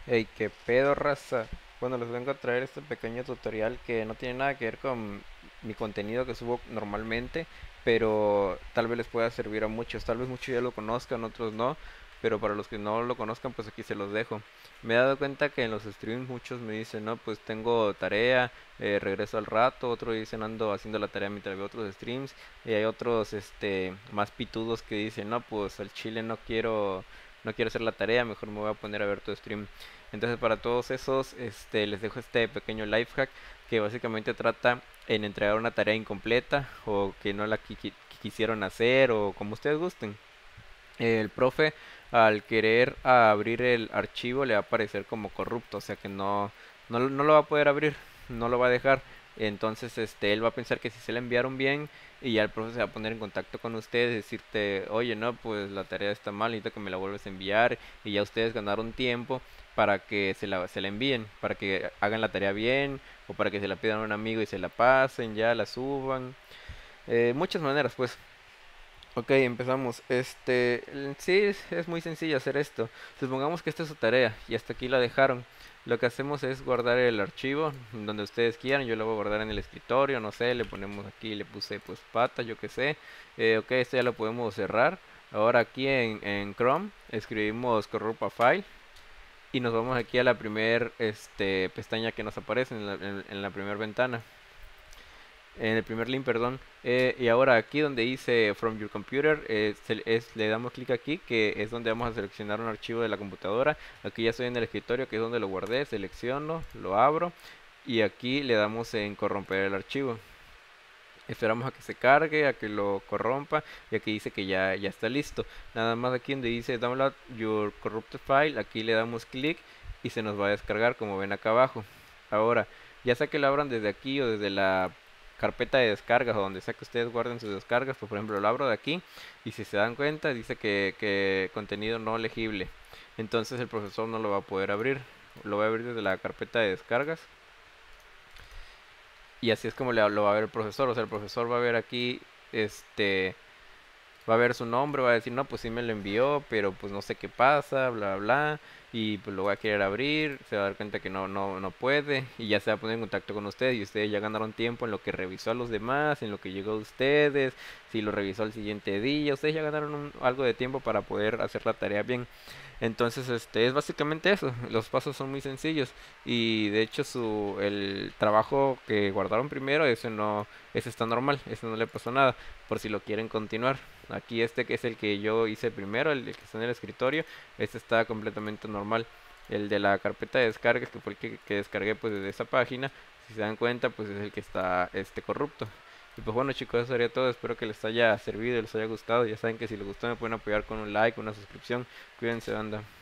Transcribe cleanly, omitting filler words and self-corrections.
Hey, qué pedo, raza. Bueno, les vengo a traer este pequeño tutorial que no tiene nada que ver con mi contenido que subo normalmente, pero tal vez les pueda servir a muchos. Tal vez muchos ya lo conozcan, otros no, pero para los que no lo conozcan, pues aquí se los dejo. Me he dado cuenta que en los streams muchos me dicen, no, pues tengo tarea, regreso al rato. Otros dicen, ando haciendo la tarea mientras veo otros streams. Y hay otros, más pitudos que dicen, no, pues al chile no quiero hacer la tarea, mejor me voy a poner a ver tu stream. Entonces para todos esos, les dejo este pequeño life hack que básicamente trata en entregar una tarea incompleta o que no la quisieron hacer o como ustedes gusten. El profe al querer abrir el archivo le va a aparecer como corrupto, o sea que no lo va a poder abrir, no lo va a dejar. Entonces, él va a pensar que si se la enviaron bien y ya el profe se va a poner en contacto con ustedes, decirte, oye, no, pues la tarea está mal, necesito que me la vuelvas a enviar y ya ustedes ganaron tiempo para que se la envíen, para que hagan la tarea bien o para que se la pidan a un amigo y se la pasen, ya la suban. Muchas maneras, pues. Ok, empezamos. Sí, es muy sencillo hacer esto. Supongamos que esta es su tarea y hasta aquí la dejaron. Lo que hacemos es guardar el archivo donde ustedes quieran. Yo lo voy a guardar en el escritorio, no sé, le ponemos aquí, le puse pues patas, yo qué sé. Ok, esto ya lo podemos cerrar. Ahora aquí en Chrome escribimos corrupt a file y nos vamos aquí a la primer pestaña que nos aparece en la primera ventana. En el primer link, perdón. Y ahora aquí donde dice From Your Computer, le damos clic aquí, que es donde vamos a seleccionar un archivo de la computadora. Aquí ya estoy en el escritorio, que es donde lo guardé. Selecciono, lo abro y aquí le damos en corromper el archivo. Esperamos a que se cargue, a que lo corrompa y aquí dice que ya está listo. Nada más aquí donde dice Download Your Corrupted File, aquí le damos clic y se nos va a descargar como ven acá abajo. Ahora, ya sea que lo abran desde aquí o desde la carpeta de descargas o donde sea que ustedes guarden sus descargas, pues por ejemplo lo abro de aquí y si se dan cuenta dice que contenido no legible. Entonces el profesor no lo va a poder abrir. Lo va a abrir desde la carpeta de descargas y así es como lo va a ver el profesor. O sea, el profesor va a ver aquí, este, va a ver su nombre, va a decir, no, pues sí me lo envió, pero pues no sé qué pasa, bla, bla, y pues lo va a querer abrir, se va a dar cuenta que no puede, y ya se va a poner en contacto con ustedes, y ustedes ya ganaron tiempo en lo que revisó a los demás, en lo que llegó a ustedes, si lo revisó al siguiente día, ustedes ya ganaron algo de tiempo para poder hacer la tarea bien. Entonces, es básicamente eso. Los pasos son muy sencillos y de hecho el trabajo que guardaron primero, ese está normal, ese no le pasó nada. Por si lo quieren continuar. Aquí que es el que yo hice primero, el que está en el escritorio, este está completamente normal. El de la carpeta de descargas, que fue el que descargué pues desde esa página, si se dan cuenta, pues es el que está corrupto. Y pues bueno chicos, eso sería todo, espero que les haya servido y les haya gustado. Ya saben que si les gustó me pueden apoyar con un like, una suscripción. Cuídense, banda.